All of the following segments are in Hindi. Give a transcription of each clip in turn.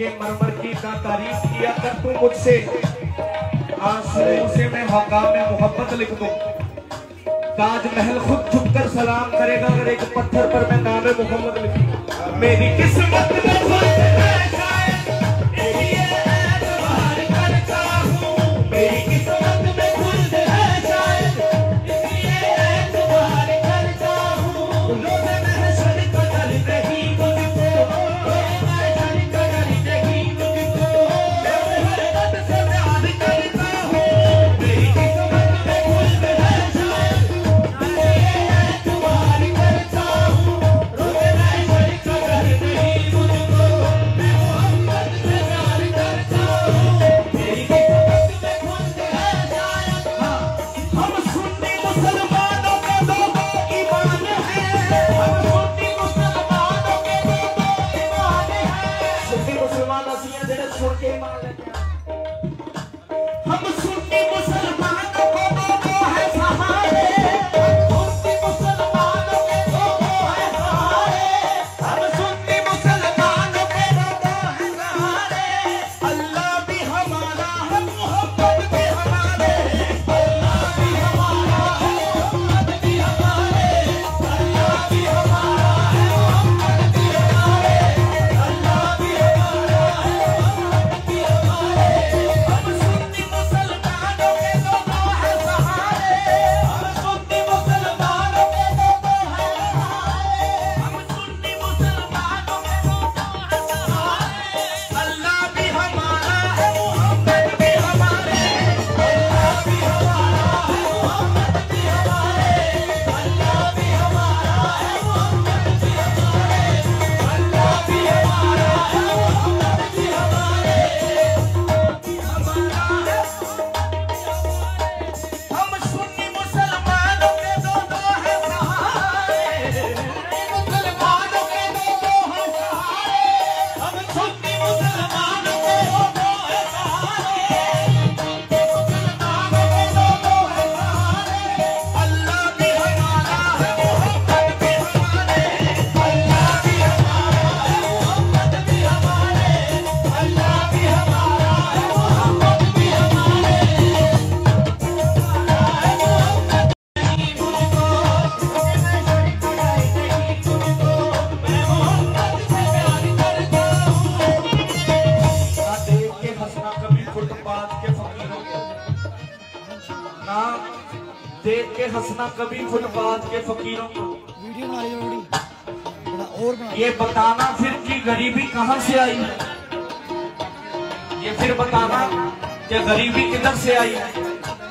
संगमरमर की का तारीफ किया कर तू मुझसे, आंसुओं से मैं हकाम मोहब्बत लिख दूं। ताजमहल खुद झुककर सलाम करेगा अगर एक पत्थर पर मैं नाम मोहम्मद लिखूं। मेरी किस्मत में खुद है शायद, इसलिए एतबार करता हूं। मेरी किस्मत में खुद है शायद, इसलिए एतबार करता हूं। रोज़े महशर का डर नहीं मुझको, रोज़े महशर का डर नहीं मुझको। मैं हर दर्द से प्यार करता हूं। मेरी किस्मत में खुद है शायद, देख के हंसना कभी फुटपाथ के फकीरों को। ये बताना फिर कि गरीबी कहां से आई है, ये फिर बताना कि गरीबी किधर से आई है।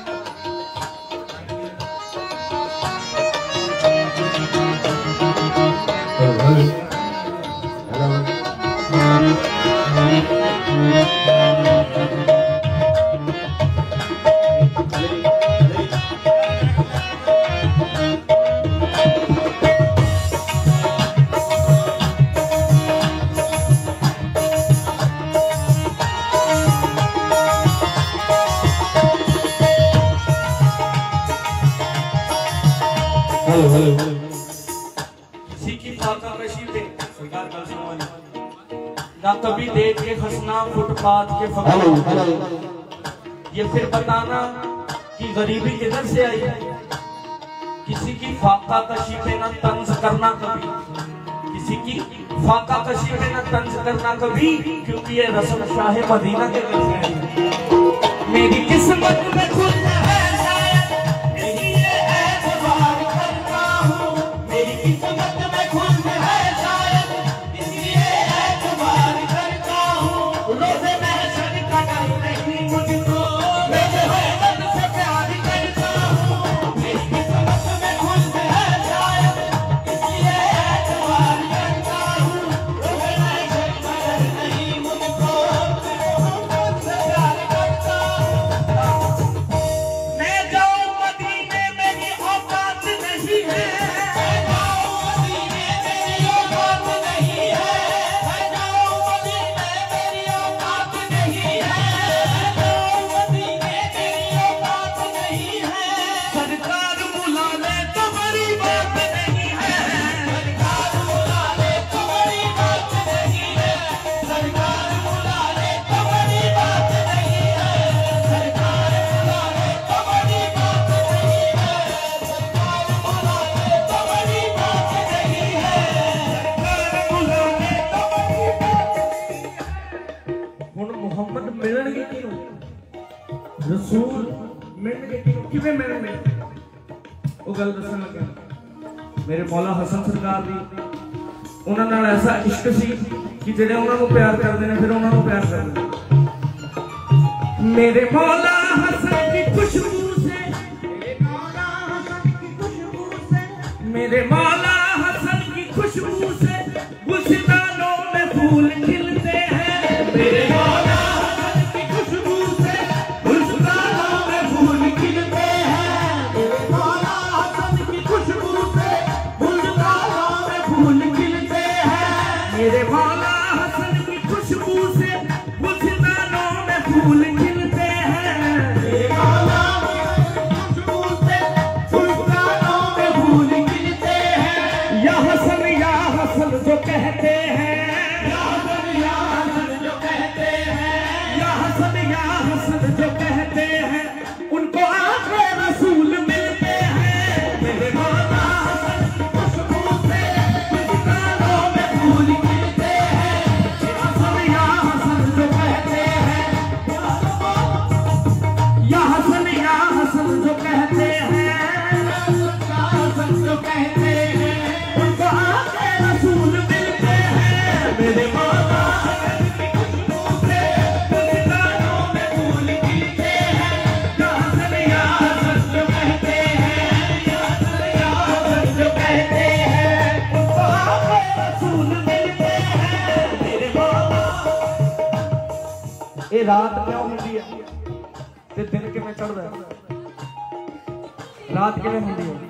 किसी की फाका कशी पे ना कभी देख के हंसना फुटपाथ के फकीर। ये फिर बताना कि गरीबी किधर से आई है। किसी की फाका कशी पे ना तंज करना कभी, किसी की फाका कशी पे ना तंज करना कभी, क्योंकि ये रस्म शाह मदीना के घर से आई है। मेरी किस्मत में खुद है शायद, इसलिए एतबार करता हूं। मेरी किस्मत में खुद है शायद, इसलिए एतबार करता हूं। रोज़े महशर का डर नहीं मुझको, मैं हर दर्द से प्यार करता हूं। मेरी किस्मत में खुद है शायद, इसलिए एतबार करता हूं। रोज़े महशर का डर नहीं मुझको, मैं मोहब्बत से प्यार करता हूं। मैं जाऊं मदीने मेरी औकात नहीं है, मैं जाऊं मदीने मेरी औकात नहीं है, मैं जाऊं मदीने मेरी औकात नहीं है, मैं जाऊं मदीने मेरी औकात नहीं है। सरकार बुला ले तो बड़ी बात नहीं है, सरकार बुला ले तो बड़ी बात नहीं है, सरकार बुला रसूल किवें मिलने वो गल दसन लगा। मेरे मौला हसन सरकार दी उन्हां नाल ऐसा इश्क सी कि जेड़े उन्हां नूं प्यार करदे ने फिर उन्हां नूं प्यार करदे। मेरे मौला हसन की खुशबू से, मेरे मौला हसन की खुशबू से, मेरे मौला हसन की खुशबू से गुलसितानों में फूल खिलते हैं। मेरे मौला हसन की खुशबू से गुलसितानों में फूल खिलते हैं। मेरे मौला हसन की खुशबू से गुलसितानों में फूल खिलते हैं। मेरे मौला हसन की खुशबू से गुलसितानों में फूल खिलते हैं। मेरे मौला खुशबू से गुलसितानों में फूल खिलते हैं। या हसन जो कहते हैं, या हसन जो कहते हैं, या हसन जो कहते हैं, उनको आके रसूल मिलते हैं। मेरे मौला हसन की खुशबू से गुलसितानों में फूल खिलते हैं। या हसन जो कहते हैं, या हसन जो कहते हैं, या हसन जो कहते हैं, उनको आके रसूल मिलते हैं। मेरे मौला हसन की खुशबू से गुलसितानों में फूल खिलते हैं। या हसन जो कहते हैं, या हसन जो कहते हैं, उनको आके रसूल मिलते हैं। मेरे मौला ये रात क्यों होती है ते दिन किवें चढ़दा है? रात किवें होती है?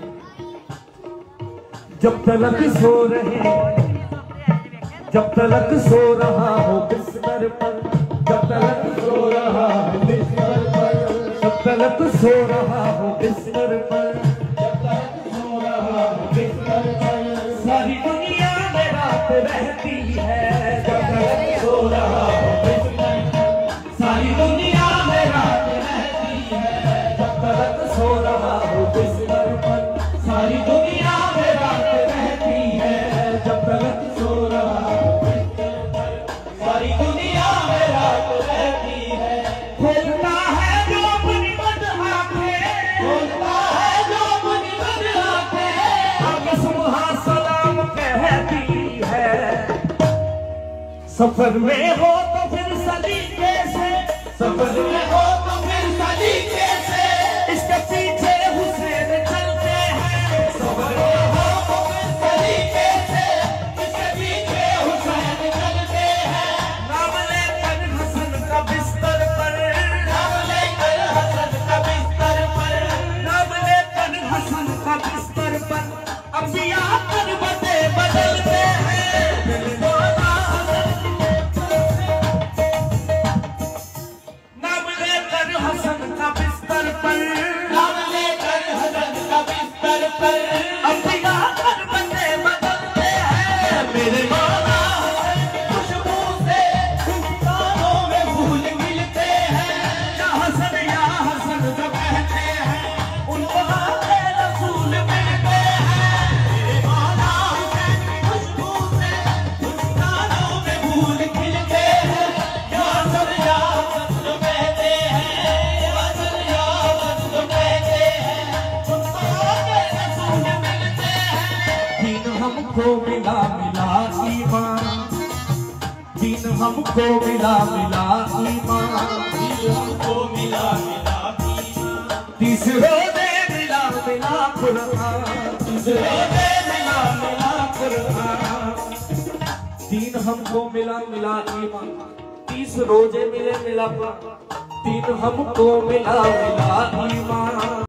जब तलक सो रहे, जब तलक सो रहा हो बिस्तर पर, जब तलक सो रहा हो बिस्तर पर, जब तलक सो रहा हो बिस्तर पर, जब तलक सो रहा हो बिस्तर पर, सारी दुनिया में रात रहती है। जब तलक सो रहा हो बिस्तर पर, सारी दुनिया में रात रहती है। जब तलक सो रहा हो बिस्तर पर, सारी दुनिया में रात रहती है। जब तलक सो रहा हो बिस्तर पर, सारी दुनिया में रात रहती है। खोलता है जो अपनी बंद आंखें, खोलता है जो अपनी बंद आंखें, आगे सुबह सलाम कहती है। सफर में हो तो फिर सलीके से, सफर में हो तो फिर सलीके से, इसके पीछे हुसैन चलते हैं। सफर में हो तो फिर सलीके से, इसके पीछे हुसैन चलते हैं। नाम लेकर हसन का बिस्तर पर, नाम लेकर हसन का बिस्तर पर, नाम लेकर हसन का बिस्तर पर, अंबिया करवते बदलते हैं। मेरे मौला हसन नाम लेकर हसन का बिस्तर पर, नाम लेकर हसन का बिस्तर पर, अंबिया करवते बदलते हैं। मेरे मौला हसन की खुशबू से गुलसितानों में फूल खिलते हैं। या हसन जो कहते हैं, उनको आके रसूल मिलते हैं। मेरे मौला हसन की खुशबू से गुलसितानों में फूल खिलते हैं। या हसन जो कहते हैं, या हसन जो कहते हैं, उनको आके रसूल मिलते हैं। दीन हमको मिला मिला ईमान, दीन हमको मिला मिला ईमान, दीन हमको मिला मिला ईमान, तीसरे दे मिला मिला कुरान, तीसरे दे मिला मिला कुरान। दीन हमको मिला मिला ईमान, 30 रोजे मिले मिला, दीन हमको मिला मिला ईमान।